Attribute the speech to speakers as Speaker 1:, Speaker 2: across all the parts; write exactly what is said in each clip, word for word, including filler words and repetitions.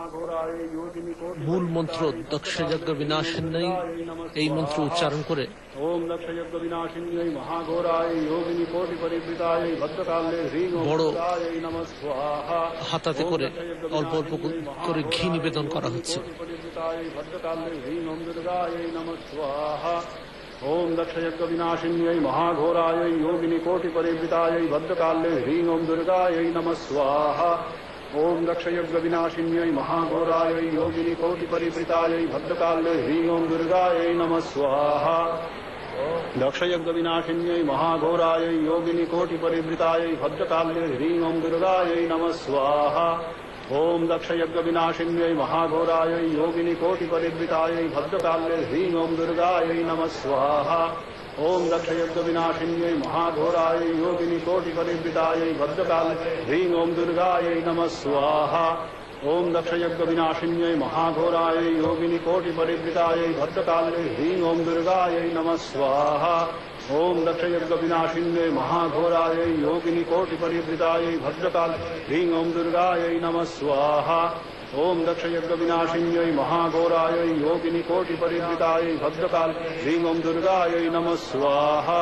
Speaker 1: মূল মন্ত্র দক্ষযজ্ঞ বিনাশিন্যই এই মন্ত্র উচ্চারণ করে
Speaker 2: ওম দক্ষযজ্ঞ বিনাশিন্যৈ মহাঘোরায় যোগিনী কোটি পরিবৃতায় ভদ্রকালে হ্রিং ওম
Speaker 1: বড়
Speaker 2: দুর্গায় নমঃ স্বাহা
Speaker 1: হাতাতে করে অল্প অল্প করে ঘি নিবেদন করা হচ্ছে।
Speaker 2: ভদ্রকালে হ্রিং ওম দুর্গায় নমঃ স্বাহা ওম দক্ষযজ্ঞ বিনাশিন্যৈ মহাঘোরায় যোগিনী কোটি পরিবৃতায় ভদ্রকালে হ্রিং ওম দুর্গায় নমঃ স্বাহা ओम दक्षयज्ञ विनाशिन्यै महाघोराय योगिनी कोटि परिवृताय भद्रकाले ह्रीं ओम दुर्गायै नमः स्वाहा दक्षयज्ञ विनाशिन्यै महाघोराय योगिनी कोटि परिवृताय भद्रकाले ह्रीं ओम दुर्गायै नमः स्वाहा ओम दक्षयज्ञ विनाशिन्यै महाघोराय योगिनी कोटि परिवृताय भद्रकाले ह्रीं ओम दुर्गायै नमः स्वाहा ओम दक्षयज्ञ विनाशिन्यै महाघोराय योगिनी कोटि परिवृताय भद्रकाले ह्रीं ओम दुर्गायै नमः स्वाहा ओम दक्षयज्ञ विनाशिन्यै महाघोराय योगिनी कोटि परिवृताय भद्रकाले ह्रीं ओम दुर्गायै नमः स्वाहा ओम दक्षयज्ञ विनाशिन्यै महाघोराय योगिनी कोटि परिवृताय भद्रकाले ह्रीं ओम दुर्गायै नमः स्वाहा ओम दक्षयज्ञ विनाशिन्यै महाघोराय योगिनी कोटि परिवृताय भद्रकाले ह्रीं ओम दुर्गायै नमः स्वाहा।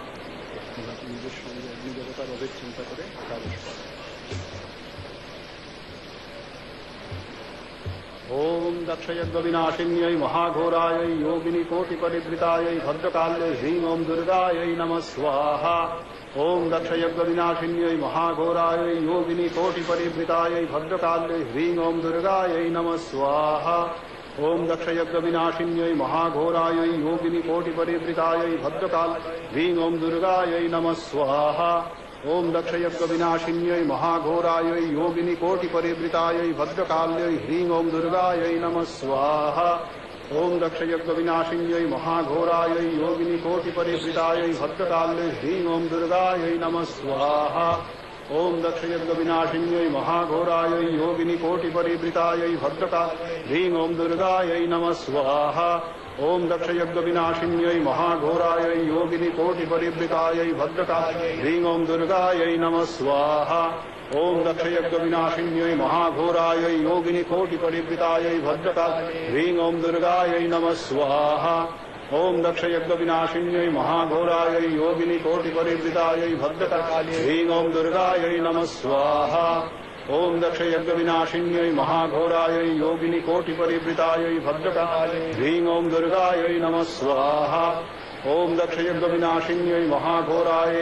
Speaker 2: ओम दक्षयज्ञ विनाशिन्यै महाघोराय योगिनी कोटि परिवृताय भद्रकाले ह्रीं ओम दुर्गायै नमः स्वाहा ओम दक्षयज्ञ विनाशिन्यै महाघोराय योगिनी कोटि परिवृताय भद्रकाले ह्रीं ओम दुर्गायै नमः स्वाहा ओम दक्षयज्ञ विनाशिन्यै महाघोराय योगिनी कोटि परिवृताय भद्रकाले ह्रीं ओम दुर्गायै नमः स्वाहा ओम दक्षयज्ञ विनाशिन्यै महाघोराय योगिनी कोटि परिवृताय भद्रकाले ह्रीं ओम दुर्गायै नमः स्वाहा ओम दक्षयज्ञ विनाशिन्यै महाघोराय योगिनी कोटि परिवृताय भद्रकाले ह्रीं ओम दुर्गायै नमः स्वाहा ओम दक्षयज्ञ विनाशिन्यै महाघोराय योगिनी कोटि परिवृताय भद्रकाले ह्रीं ओम दुर्गायै नमः स्वाहा ओम दक्षयज्ञ विनाशिन्यै महाघोराय योगिनी कोटि परिवृताय भद्रकाले ह्रीं ओम दुर्गायै नमः स्वाहा ओम दक्षयज्ञ विनाशिन्यै महाघोराय योगिनी कोटि परिवृताय भद्रकाले ह्रीं ओम दुर्गायै नमः स्वाहा ओम दक्षयज्ञ विनाशिन्यै महाघोराय योगिनी कोटि परिवृताय भद्रकाले ह्रीं ओम दुर्गायै नमः स्वाहा ओम दक्षयज्ञ विनाशिन्यै महाघोराय योगिनी कोटि परिवृताय भद्रकाले ह्रीं ओम दुर्गायै नमः स्वाहा ओम दक्षयज्ञ विनाशिन्यै महाघोराय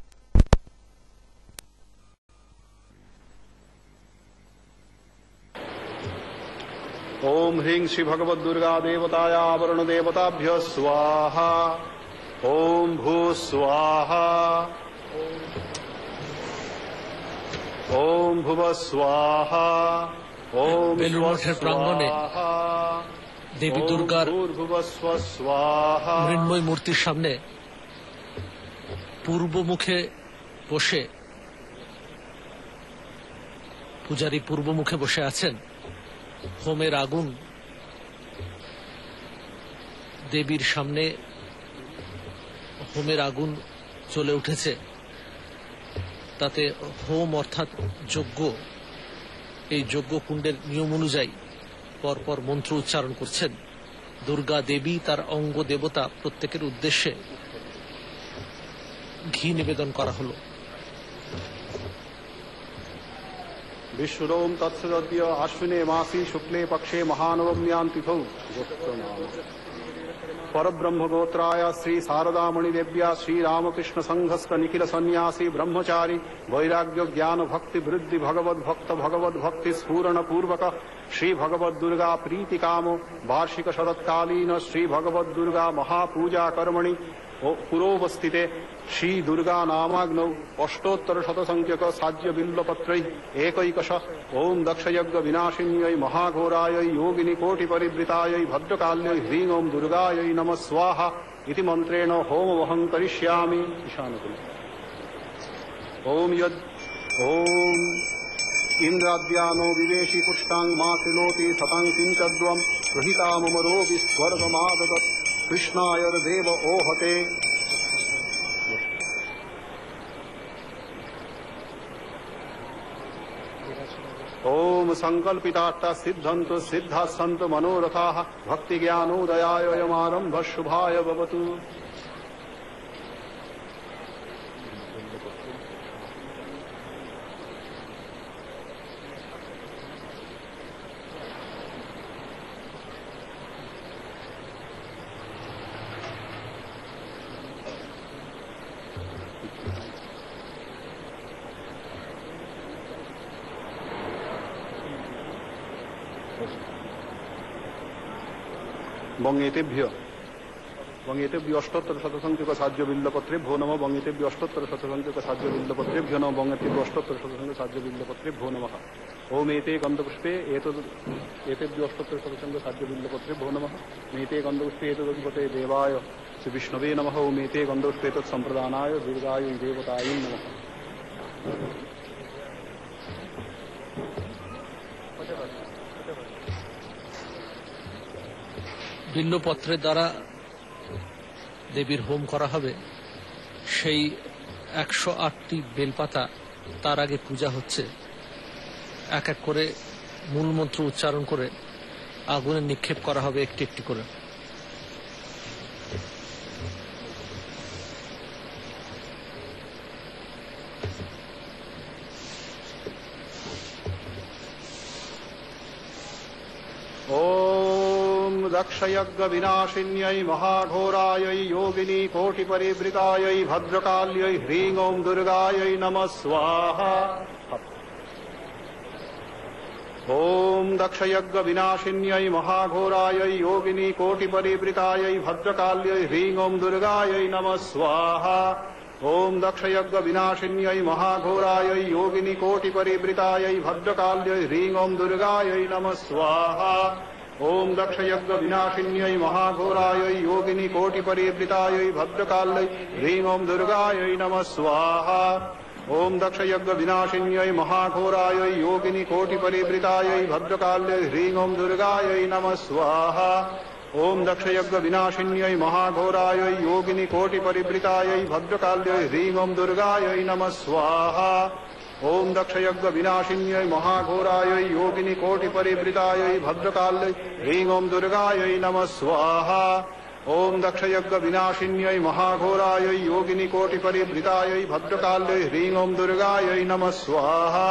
Speaker 2: ओम ह्रीं श्री भगवद दुर्गा देवताया वरुण देवताभ्य स्वाहा ओम भू स्वाहा ओम भुव स्वाहा ओम
Speaker 1: বেলুড় মঠের প্রাঙ্গণে দেবী দুর্গার মৃন্ময় মূর্তির সামনে পূর্ব মুখে বসে পূজারী পূর্ব মুখে বসে আছেন। হোমের আগুন দেবীর সামনে হোমের আগুন জ্বলে উঠেছে। তাতে হোম অর্থাৎ যজ্ঞ, এই যজ্ঞ কুণ্ডের নিয়ম অনুযায়ী পরপর মন্ত্র উচ্চারণ করছেন। দুর্গা দেবী তার অঙ্গ দেবতা প্রত্যেকের উদ্দেশ্যে ঘি নিবেদন করা হলো।
Speaker 2: विश्वरोम तत्सद्य आश्विने मासी शुक्ले पक्षे महानवम्यां तिथौ परब्रह्म गोत्राय श्री शारदामणि देव्या श्री रामकृष्ण संघस्थ निखिल सन्यासी ब्रह्मचारी वैराग्य ज्ञान भक्ति वृद्धि भगवद भक्त भगवद भक्ति स्फूरण पूर्वक श्री भगवद दुर्गा प्रीति कामो वार्षिक शरत्कालीन श्री भगवद दुर्गा महापूजा कर्मणि पुरोवस्थिते श्री दुर्गा नामाग्नौ अष्टोत्तर शत संख्यक साज्य बिल्वपत्रै एकैकश ओम दक्षयज्ञ विनाशिन्यै महाघोराय योगिनी कोटि परिवृतायै भद्रकाल्यै ह्रीं ओम दुर्गायै नमः स्वाहा इति मंत्रेण होमवहं करिष्यामि। ओम यद् ओम इंद्राद्यानो विवेशी पुष्टांग मा त्रिलोति सतां किंचद्वं गृहीता ममरो विस्वर्गमाददत् कृष्णाय देव ओहते। ओम संकल्पितार्था सिद्धंतु सिद्धा सन्तु मनोरथाः भक्ति ज्ञानोदयायोऽयमारम्भः शुभाय भवतु। बंगेतेभ्य बंगेतेभ्य अष्टोत्तर शतसंख्यक साज्य बिल्लपत्रेभ्यो नमः। बंगेतेभ्य अष्टोत्तर शतसंख्यक साज्य बिल्लपत्रेभ्यो नमः। बंगेतेभ्य अष्टोत्तर शतसंख्यक साज्य बिल्लपत्रेभ्यो नमः। ओम एते गंधपुष्पे एतद् एतेभ्यो अष्टोत्तर शतसंख्यक साज्य बिल्लपत्रेभ्यो नमः। मेते गंधपुष्पे एतदधिपते देवाय श्री विष्णवे नमः। ओम एते गंधपुष्पे तत् संप्रदानाय दीर्घाय देवताय नमः।
Speaker 1: বিল্লপত্রের দ্বারা দেবীর হোম করা হবে, সেই একশো আটটি বেলপাতা তার আগে পূজা হচ্ছে। এক এক করে মূল মন্ত্র উচ্চারণ করে আগুনে নিক্ষেপ করা হবে একটি একটি করে।
Speaker 2: दक्षयज्ञ विनाशिन्यै महाघोरायै योगिनी कोटिपरिवृतायै भद्रकाल्यै ह्रीं ओं दुर्गायै नमः स्वाहा। ओम दक्षयज्ञ विनाशिन्यै महाघोरायै योगिनी कोटिपरिवृतायै भद्रकाल्यै ह्रीं ओं दुर्गायै नमः स्वाहा। ओम दक्षयज्ञ विनाशिन्यै महाघोरायै योगिनी कोटिपरिवृतायै भद्रकाल्यै ह्रीं ओं दुर्गायै नमः स्वाहा। ओम दक्षयज्ञ विनाशिन्यै महाघोरायै योगिनी कोटिपरिवृतायै भद्रकाल्यै ह्रीं ओं दुर्गायै नमः स्वाहा। ओम दक्षयज्ञ विनाशिन्यै महाघोरायै योगिनी कोटिपरिवृतायै भद्रकाल्यै ह्रीं ओं दुर्गायै नमः स्वाहा। ओम दक्षयज्ञ विनाशिन्यै महाघोरायै योगिनी कोटिपरिवृतायै भद्रकाल्यै ह्रीं ओं दुर्गायै नमः स्वाहा। ओम दक्षयज्ञ विनाशिन्यै महाघोरायै योगिनी कोटिपरिवृतायै भद्रकाल्यै ह्रीं ओं दुर्गायै नमः स्वाहा। ओम दक्षयज्ञ विनाशिन्यै महाघोरायै योगिनी कोटिपरिवृतायै भद्रकाल्यै ह्रीं ओं दुर्गायै नमः स्वाहा।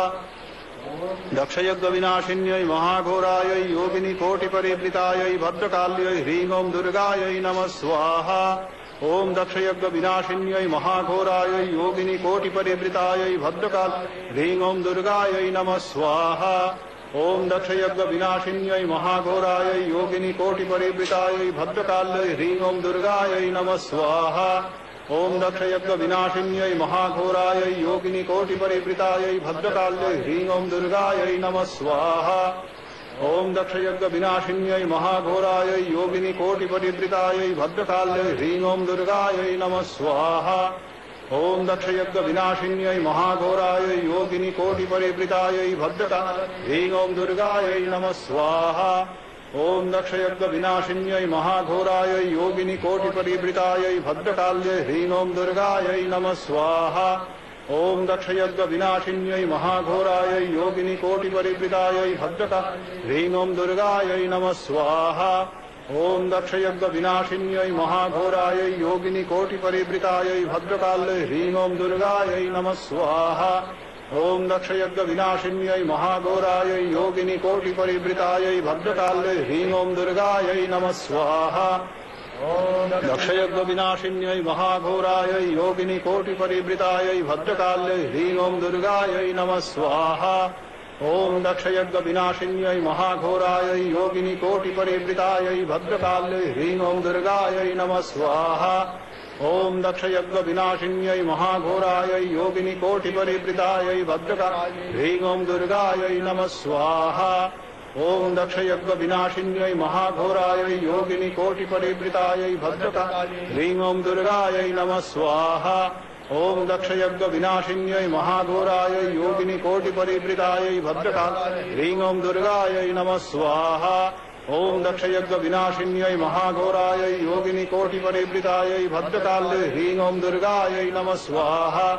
Speaker 2: दक्षयज्ञ विनाशिन्यै महाघोरायै योगिनी कोटिपरिवृतायै भद्रकाल्यै ह्रीं ओं दुर्गायै नमः स्वाहा। ओम दक्षयज्ञ विनाशिन्यै महाघोरायै योगिनी कोटिपरिवृतायै भद्रकाल ह्रीं ओं दुर्गायै नमः स्वाहा। ओम दक्षयज्ञ विनाशिन्यै महाघोरायै योगिनी कोटिपरिवृतायै भद्रकाल्यै ह्रीं ओं दुर्गायै नमः स्वाहा। ओम दक्षयज्ञ विनाशिन्यै महाघोरायै योगिनी कोटिपरिवृतायै भद्रकाल्यै ह्रीं ओं दुर्गायै नमः स्वाहा। ओम दक्षयज्ञ विनाशिन्यै महाघोरायै योगिनी कोटिपरिवृतायै भद्रकाल्यै ह्रीं ओं दुर्गायै नमः स्वाहा। ओम दक्षयज्ञ विनाशिन्यै महाघोरायै योगिनी कोटिपरिवृतायै भद्रकाल्यै ह्रीं ओं दुर्गायै नमः स्वाहा। ओम दक्षयज्ञ विनाशिन्यै महाघोरायै योगिनी कोटिपरिवृतायै भद्रकाल्यै ह्रीं ओं दुर्गायै नमः स्वाहा। ओम दक्षयज्ञ विनाशिन्यै महाघोरायै योगिनी कोटिपरिवृतायै भद्रकाल्यै ह्रीं ओं दुर्गायै नमः स्वाहा। ओम दक्षयज्ञ विनाशिन्यै महाघोरायै योगिनी कोटिपरिवृतायै भद्रकाल्यै ह्रीं ओं दुर्गायै नमः स्वाहा। ओम दक्षयज्ञ विनाशिन्यै महाघोरायै योगिनी कोटिपरिवृतायै भद्रकाल्यै ह्रीं ओं दुर्गायै नमः स्वाहा। दक्षयज्ञ विनाशिन्यै महाघोरायै योगिनी कोटिपरिवृतायै भद्रकाल्यै ह्रीं ओं दुर्गायै नमः स्वाहा। ओम दक्षयज्ञ विनाशिन्यै महाघोरायै योगिनी कोटिपरिवृतायै भद्रकाल्यै ह्रीं ओं दुर्गायै नमः स्वाहा। ओम दक्षयज्ञ विनाशिन्यै महाघोरायै योगिनी कोटिपरिवृतायै भद्रकाल्यै ह्रीं ओं दुर्गायै नमः स्वाहा। ओम दक्षयज्ञ विनाशिन्यै महाघोरायै योगिनी कोटिपरिवृतायै भद्रकाल्यै ह्रीं ओं दुर्गायै नमः स्वाहा। ओम दक्षयज्ञ विनाशिन्यै महाघोरायै योगिनी कोटिपरिवृतायै भद्रकाल्यै ह्रीं ओं दुर्गायै नमः स्वाहा। ओम दक्षयज्ञ विनाशिन्यै महाघोरायै योगिनी कोटिपरिवृतायै भद्रकाल्यै ह्रीं ओं दुर्गायै नमः स्वाहा।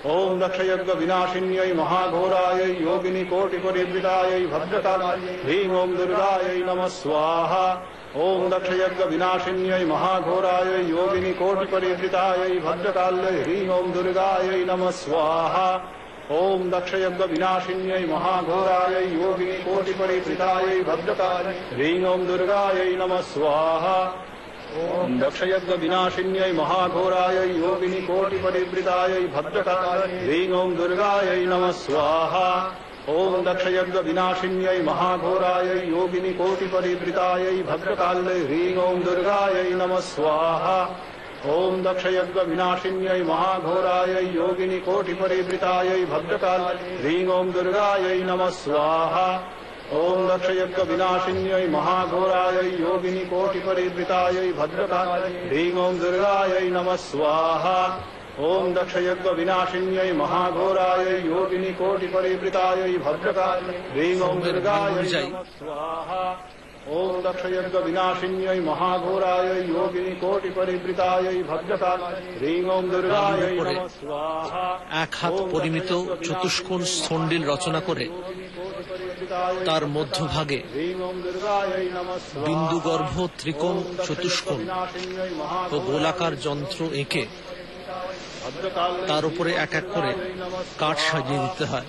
Speaker 2: ओम दक्षयज्ञ विनाशिन्यै महाघोरायै योगिनी कोटि परिवृतायै भद्रकाल्यै ह्रीं ओम दुर्गायै नमः स्वाहा ओम दक्षयज्ञ विनाशिन्यै महाघोरायै योगिनी कोटि परिवृतायै भद्रकाल्यै ह्रीं ओम दुर्गायै नमः स्वाहा ओम दक्षयज्ञ विनाशिन्यै महाघोरायै योगिनी कोटि परिवृतायै भद्रकाल्यै ह्रीं ओम दुर्गायै नमः स्वाहा ओम दक्षयज्ञ विनाशिन्यै महाघोरायै योगिनी कोटि परिवृतायै भद्रकाल्यै ह्रीं ओम दुर्गायै नमः स्वाहा ओम दक्षयज्ञ विनाशिन्यै महाघोरायै योगिनी कोटि परिवृतायै भद्रकाल्यै ह्रीं ओम दुर्गायै नमः स्वाहा ओम दक्षयज्ञ विनाशिन्यै महाघोरायै योगिनी कोटि परिवृतायै भद्रकाल्यै ह्रीं ओम दुर्गायै नमः स्वाहा ओम दक्षयज्ञ विनाशिन्यै महाघोरायै योगिनी कोटि परिवृतायै भद्रकाल्यै ह्रीं ओम दुर्गायै नमः स्वाहा ओम दक्षयज्ञ विनाशिन्यै महाघोरायै योगिनी कोटि परिवृतायै भद्रकाल्यै ह्रीं ओम दुर्गायै नमः स्वाहा ओम दक्षयज्ञ विनाशिन्यै महाघोरायै योगिनी कोटि परिवृतायै भद्रकाल्यै ह्रीं ओम दुर्गायै नमः स्वाहा
Speaker 1: এক হাত পরিমিত চতুষ্কোণ স্থণ্ডিল রচনা করে তার মধ্যভাগে বিন্দুগর্ভ ত্রিকোণ চতুষ্কোণ ও গোলাকার যন্ত্র এঁকে তার উপরে এক এক করে কাঠ সাজিয়ে দিতে হয়।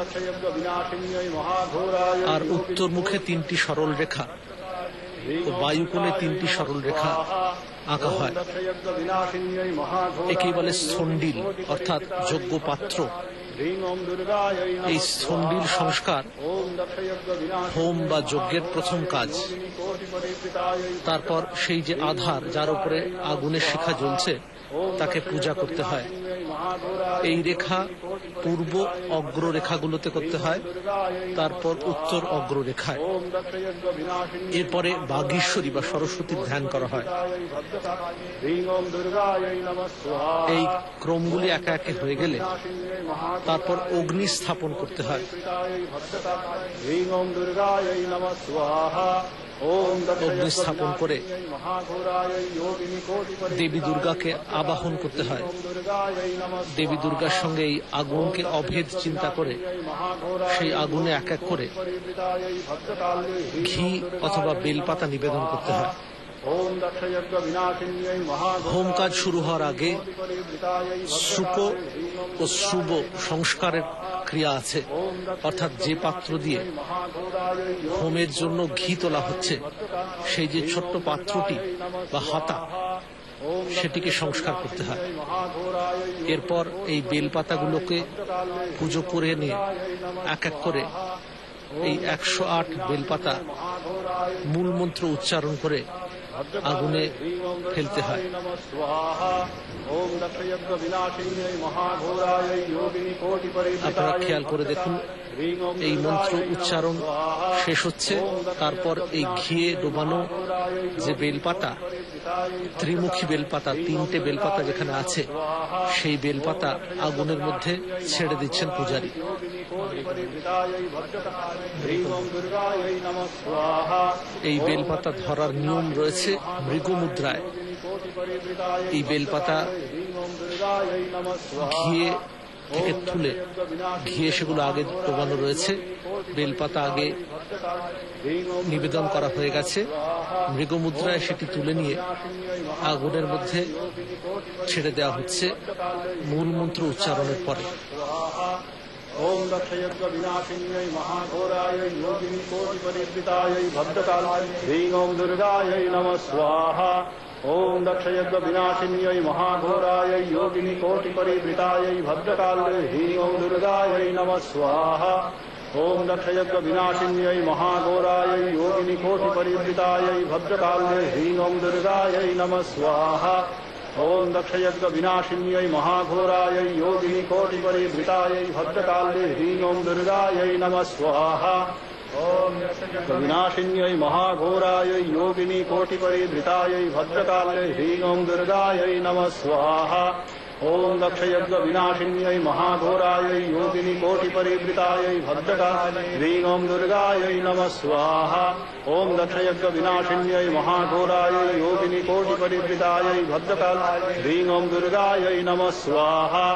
Speaker 1: আর উত্তর মুখে তিনটি সরল রেখা ও বায়ুকোণে তিনটি সরল রেখা আঁকা হয়। একেই বলে স্থণ্ডিল অর্থাৎ যোগ্য পাত্র। এই স্থণ্ডিল সংস্কার হোম বা যজ্ঞের প্রথম কাজ। তারপর সেই যে আধার যার উপরে আগুনের শিখা জ্বলছে তাকে পূজা করতে হয়। এই রেখা পূর্ব অগ্ররেখাগুলোতে করতে হয়, তারপর উত্তর অগ্ররেখায়। এরপরে বাগীশ্বরী বা সরস্বতীর ধ্যান করা হয়। এই ক্রমগুলি একে একে হয়ে গেলে তারপর অগ্নি স্থাপন করতে হয়। অগ্নি স্থাপন করে দেবী দুর্গাকে আবাহন করতে হয়। দেবী দুর্গার সঙ্গে এই আগুনকে অভেদ চিন্তা করে সেই আগুনে এক এক করে ঘি অথবা বেলপাতা নিবেদন করতে হয়। হোম কাজ শুরু হওয়ার আগে শ্রুপ ও শ্রুব সংস্কারের ক্রিয়া আছে, অর্থাৎ যে পাত্র দিয়ে হোমের জন্য ঘি তোলা হচ্ছে সেই যে ছোট্ট পাত্রটি বা হাতা সেটিকে সংস্কার করতে হয়। এরপর এই বেলপাতাগুলোকে পুজো করে নিয়ে এক এক করে এই একশো আট বেলপাতা মূল মন্ত্র উচ্চারণ করে আগুনে ফেলতে হয়। আপনারা খেয়াল করে দেখুন, এই মন্ত্র উচ্চারণ শেষ হচ্ছে, তারপর এই ঘিয়ে ডোবানো যে বেলপাতা, ত্রিমুখী বেলপাতা, তিনটে বেলপাতা যেখানে আছে সেই বেলপাতা আগুনের মধ্যে ছেড়ে দিচ্ছেন পূজারী। এই বেলপাতা ধরার নিয়ম রয়েছে মৃগ মুদ্রায়। এই বেলপাতা ঘিয়ে থেকে তুলে ঘিয়ে সেগুলো আগে ডোবানো রয়েছে, বেলপাতা আগে নিবেদন করা হয়ে গেছে। মৃগ মুদ্রায় সেটি তুলে নিয়ে আগুনের মধ্যে ছেড়ে দেওয়া হচ্ছে মূল মন্ত্র উচ্চারণের পরে।
Speaker 2: ओम दक्षयज्ञ विनाशिन्यै महाघोरायै योगिनी कोटि परिवृतायै भद्रकाल्यै ह्रीं ओम दुर्गायै नमः स्वाहा ओम दक्षयज्ञ विनाशिन्यै महाघोरायै योगिनी कोटि परिवृतायै भद्रकाल्यै ह्रीं ओम दुर्गायै नमः स्वाहा ओम दक्षयज्ञ विनाशिन्यै महाघोरायै योगिनी कोटि परिवृतायै भद्रकाल्यै ह्रीं ओम दुर्गायै नमः स्वाहा ओम दक्षयज्ञ विनाशिन्यै महाघोरायै योगिनी कोटि परिवृतायै भद्रकाल्यै ह्रीं ओम दुर्गायै नमः स्वाहा ओम विनाशिन्यै महाघोरायै योगिनी कोटि परिवृतायै भद्रकाल्यै ह्रीं ओम दुर्गायै नमः स्वाहा ओम दक्षयज्ञ विनाशिन्यै महाघोरायै योगिनी कोटि परिवृतायै भद्रकाल्यै ह्रीं ओम दुर्गायै नमः स्वाहा ओम दक्षयज्ञ विनाशिन्यै महाघोरायै योगिनी कोटि परिवृतायै भद्रकाल्यै ह्रीं ओम दुर्गायै नमः स्वाहा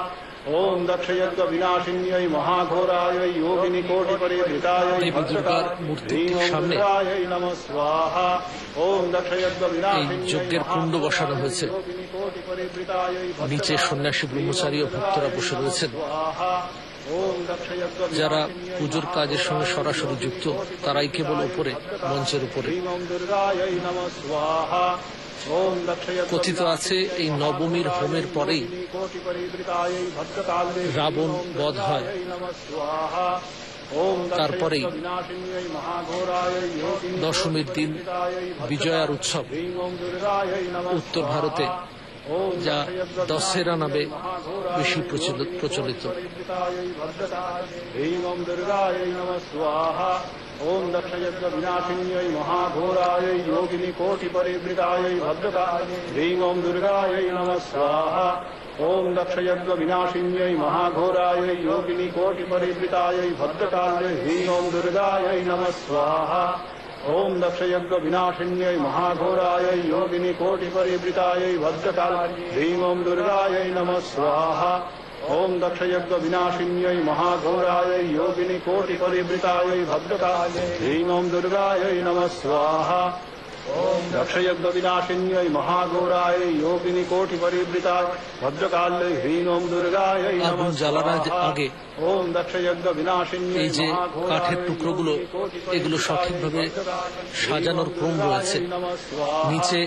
Speaker 2: ओम दक्षयज्ञ विनाशिन्यै महाघोरायै योगिनी कोटि परिवृतायै
Speaker 1: देवी दुर्गार मूर्तिটির সামনে
Speaker 2: नमः स्वाहा ओम दक्षयज्ञ
Speaker 1: এই
Speaker 2: विनाशिन्यै
Speaker 1: যজ্ঞের কুণ্ড বসানো হয়েছে।
Speaker 2: योगिनी कोटि परिवृतायै
Speaker 1: নিচে সন্ন্যাসী ব্রহ্মচারী ও ভক্তরা বসে রয়েছেন।
Speaker 2: स्वाहा ओम दक्षयज्ञ
Speaker 1: যারা পুজোর কাজের সঙ্গে সরাসরি যুক্ত তারাই কেবল উপরে, মঞ্চের উপরে।
Speaker 2: ओम दुर्गायै नमः स्वाहा ओम दक्षयज्ञ
Speaker 1: কথিত আছে এই নবমীর হোমের পরেই
Speaker 2: कोटि परिवृतायै भद्रकाले
Speaker 1: রাবণ বধ হয়।
Speaker 2: नमः स्वाहा ओम
Speaker 1: তারপরেই
Speaker 2: विनाशिन्यै महाघोरायै योगिनी
Speaker 1: দশমীর দিন বিজয়ার উৎসব
Speaker 2: ओम दुर्गायै नमः
Speaker 1: উত্তর ভারতে, যা দশেরা নামে বেশি প্রচলিত প্রচলিত
Speaker 2: ओम दुर्गायै नमः स्वाहा ओम दक्षयज्ञ विनाशिन्यै महाघोरायै योगिनी कोटि परिवृतायै भद्रकाले ओम दुर्गायै नमः स्वाहा ओम दक्षयज्ञ विनाशिन्यै महाघोरायै योगिनी कोटि परिवृतायै भद्रकाले ओम दुर्गायै नमः स्वाहा ओम दक्षयज्ञ विनाशिन्यै महाघोरायै योगिनी कोटि परिवृतायै भद्रकाले ओम दुर्गायै नमः स्वाहा ओम दक्षयज्ञ विनाशिन्यै महाघोरायै योगिनी कोटि परिवृतायै भद्रकाले ओम दुर्गायै नमः स्वाहा ओम दक्षयज्ञ विनाशिन्यै महाघोरायै योगिनी कोटि परिवृताय भद्रकाले ओम दुर्गायै
Speaker 1: আগুন জ্বালার আগে
Speaker 2: ओम दक्षयज्ञ विनाशिन्यै
Speaker 1: এই যে কাঠের টুকরোগুলো, এগুলো সঠিকভাবে সাজানোর ক্রম রয়েছে। নিচে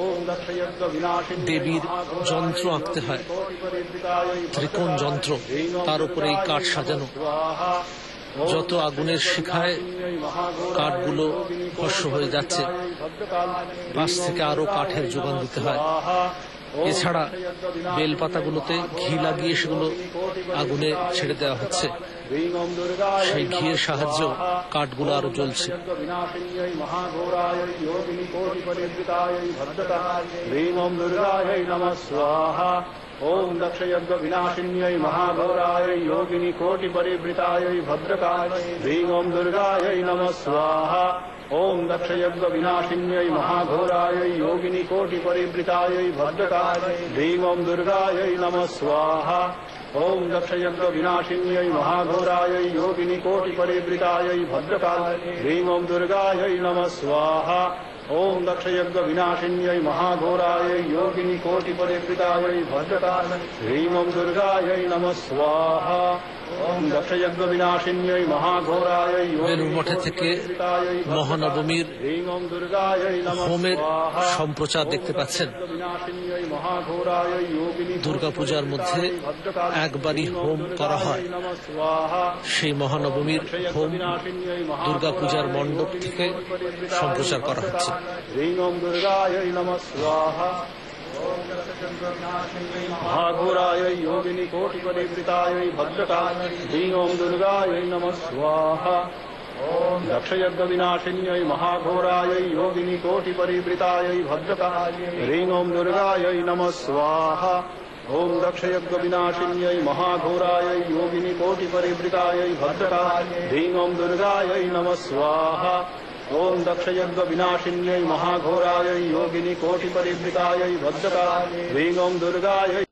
Speaker 1: দেবীর যন্ত্র আঁকতে হয়, ত্রিকোণ যন্ত্র, তার উপরে এই কাঠ সাজানো। যত আগুনের শিখায় কাঠগুলো ভস্ম হয়ে যাচ্ছে, পাশ থেকে আরো কাঠের যোগান দিতে হয়। এছাড়া বেলপাতাগুলোতে ঘি লাগিয়ে সেগুলো আগুনে ছেড়ে দেওয়া হচ্ছে। সেই ঘিয়ের সাহায্যেও কাঠগুলো আরো জ্বলছে।
Speaker 2: ओम दक्षयज्ञ विनाशिन्यै महाघोरायै योगिनी कोटि परिवृतायै भद्रकाले ओम दुर्गायै नमः स्वाहा ओम दक्षयज्ञ विनाशिन्यै महाघोरायै योगिनी कोटि परिवृतायै भद्रकाले ओम दुर्गायै नमः स्वाहा ओम दक्षयज्ञ विनाशिन्यै महाघोरायै योगिनी कोटि परिवृतायै भद्रकाले ओम दुर्गायै नमः स्वाहा ओम दक्षयज्ञ विनाशिन्यै महाघोरायै योगिनी कोटि परिवृतायै भद्रकाले ओम दुर्गायै नमः स्वाहा ओम दक्षयज्ञ विनाशिन्यै महाघोरायै
Speaker 1: বেলুর মঠে থেকে মহানবমীর
Speaker 2: ओम दुर्गायै नमः
Speaker 1: হোমের সম্প্রচার দেখতে পাচ্ছেন।
Speaker 2: विनाशिन्यै महाघोरायै योगिनी
Speaker 1: দুর্গাপূজার মধ্যে একবারই হোম করা হয়।
Speaker 2: नमः स्वाहा
Speaker 1: সেই মহানবমীর হোম দুর্গাপূজার মণ্ডপ থেকে সম্প্রচার করা হচ্ছে।
Speaker 2: ओम दुर्गायै नमः स्वाहा महाघोरायै योगिनी कोटि परिवृतायै भद्रकाले ओम दुर्गायै नमः स्वाहा ओम दक्षयज्ञ विनाशिन्यै महाघोरायै योगिनी कोटि परिवृतायै भद्रकाले ओम दुर्गायै नमः स्वाहा ओम दक्षयज्ञ विनाशिन्यै महाघोरायै योगिनी कोटि परिवृतायै भद्रकाले ओम दुर्गायै नमः स्वाहा ओम दक्षयज्ञ विनाशिन्यै महाघोरायै योगिनी कोटि परिवृतायै भद्रकाले ओम दुर्गायै